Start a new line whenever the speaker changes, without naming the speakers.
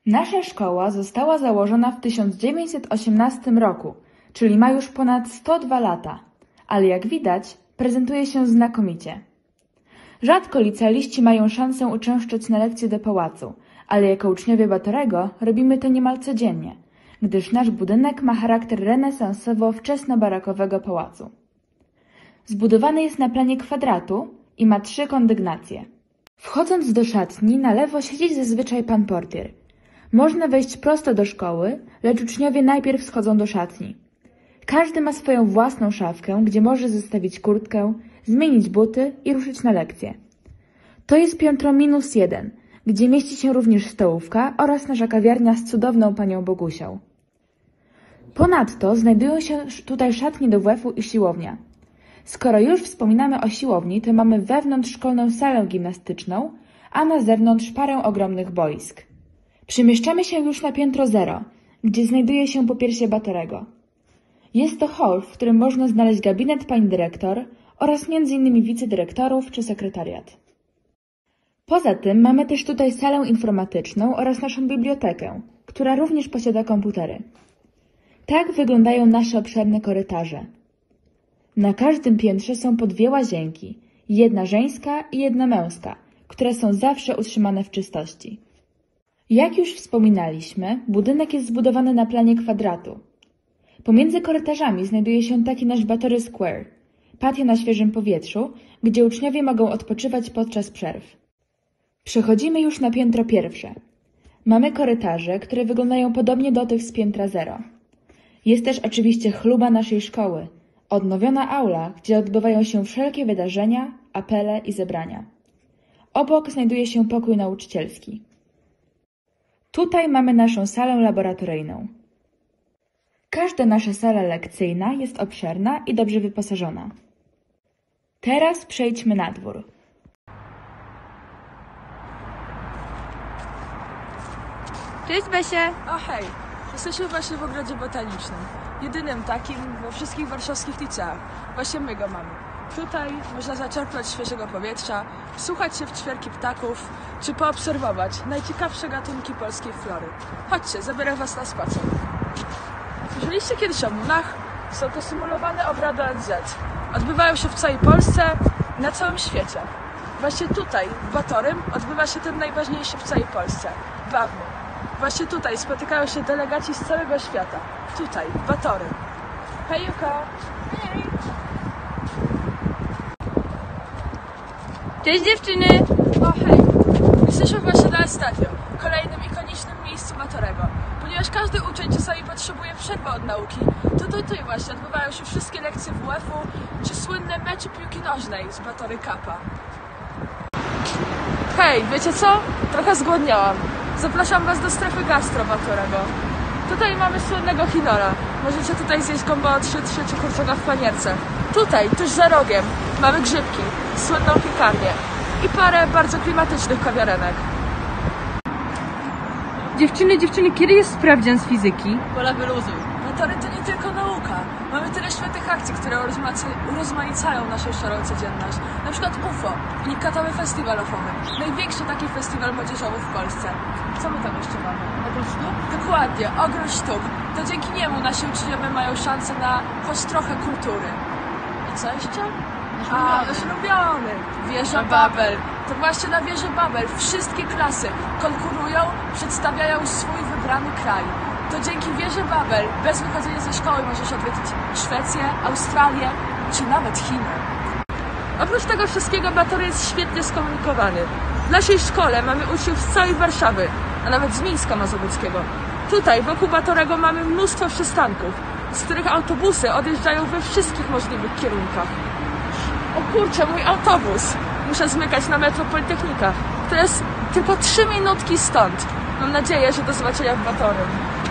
Nasza szkoła została założona w 1918 roku, czyli ma już ponad 102 lata, ale jak widać, prezentuje się znakomicie. Rzadko licealiści mają szansę uczęszczać na lekcje do pałacu, ale jako uczniowie Batorego robimy to niemal codziennie, gdyż nasz budynek ma charakter renesansowo-wczesnobarokowego pałacu. Zbudowany jest na planie kwadratu i ma 3 kondygnacje. Wchodząc do szatni, na lewo siedzi zazwyczaj pan portier. Można wejść prosto do szkoły, lecz uczniowie najpierw schodzą do szatni. Każdy ma swoją własną szafkę, gdzie może zostawić kurtkę, zmienić buty i ruszyć na lekcję. To jest piętro -1, gdzie mieści się również stołówka oraz nasza kawiarnia z cudowną panią Bogusią. Ponadto znajdują się tutaj szatnie do WF-u i siłownia. Skoro już wspominamy o siłowni, to mamy wewnątrzszkolną salę gimnastyczną, a na zewnątrz parę ogromnych boisk. Przemieszczamy się już na piętro 0, gdzie znajduje się popiersie Batorego. Jest to hol, w którym można znaleźć gabinet pani dyrektor oraz m.in. wicedyrektorów czy sekretariat. Poza tym mamy też tutaj salę informatyczną oraz naszą bibliotekę, która również posiada komputery. Tak wyglądają nasze obszerne korytarze. Na każdym piętrze są po 2 łazienki, jedna żeńska i jedna męska, które są zawsze utrzymane w czystości. Jak już wspominaliśmy, budynek jest zbudowany na planie kwadratu. Pomiędzy korytarzami znajduje się taki nasz Batory Square, patio na świeżym powietrzu, gdzie uczniowie mogą odpoczywać podczas przerw. Przechodzimy już na piętro pierwsze. Mamy korytarze, które wyglądają podobnie do tych z piętra 0. Jest też oczywiście chluba naszej szkoły, odnowiona aula, gdzie odbywają się wszelkie wydarzenia, apele i zebrania. Obok znajduje się pokój nauczycielski. Tutaj mamy naszą salę laboratoryjną. Każda nasza sala lekcyjna jest obszerna i dobrze wyposażona. Teraz przejdźmy na dwór.
Cześć Besie!
A hej, jesteśmy właśnie w ogrodzie botanicznym. Jedynym takim we wszystkich warszawskich liceach. Właśnie my go mamy. Tutaj można zaczerpnąć świeżego powietrza, wsłuchać się w ćwierki ptaków, czy poobserwować najciekawsze gatunki polskiej flory. Chodźcie, zabiorę was na spacer. Słyszeliście kiedyś o munach? Są to symulowane obrady ONZ. Odbywają się w całej Polsce i na całym świecie. Właśnie tutaj, w Batorym, odbywa się ten najważniejszy w całej Polsce. Bawny. Właśnie tutaj spotykają się delegaci z całego świata. Tutaj, w Batorym. Hej Juka! Hej!
Cześć dziewczyny!
O hej! Jesteśmy właśnie na Estadio, kolejnym ikonicznym miejscu Batorego. Ponieważ każdy uczeń czasami potrzebuje przerwy od nauki, to tutaj właśnie odbywają się wszystkie lekcje WF-u czy słynne mecze piłki nożnej z Batory Kappa. Hej, wiecie co? Trochę zgłodniałam. Zapraszam was do strefy gastro Batorego. Tutaj mamy słynnego chinora. Możecie tutaj zjeść gombo 3 czy kurczaka w panierce. Tutaj, tuż za rogiem, mamy grzybki, słynną piekarnię i parę bardzo klimatycznych kawiarenek.
Dziewczyny, kiedy jest sprawdzian z fizyki?
Pola wyluzuj. Batory to nie tylko nauka. Mamy tyle świetnych akcji, które urozmaicają naszą szarą codzienność. Na przykład UFO, unikatowy festiwal ofowy. Największy taki festiwal młodzieżowy w Polsce. Co my tam jeszcze mamy? Ogród sztuk? Dokładnie, ogród sztuk. To dzięki niemu nasi uczniowie mają szansę na choć trochę kultury. I co jeszcze? Nasz ulubiony! Wieża Babel. To właśnie na wieży Babel wszystkie klasy konkurują, przedstawiają swój wybrany kraj. To dzięki wieży Babel bez wychodzenia ze szkoły możesz odwiedzić Szwecję, Australię czy nawet Chiny. Oprócz tego wszystkiego Batory jest świetnie skomunikowany. W naszej szkole mamy uczniów z całej Warszawy, a nawet z Mińska Mazowieckiego. Tutaj wokół Batorego mamy mnóstwo przystanków, z których autobusy odjeżdżają we wszystkich możliwych kierunkach. O kurczę, mój autobus! Muszę zmykać na metro Politechnika, które jest tylko 3 minutki stąd. Mam nadzieję, że do zobaczenia w Batorym.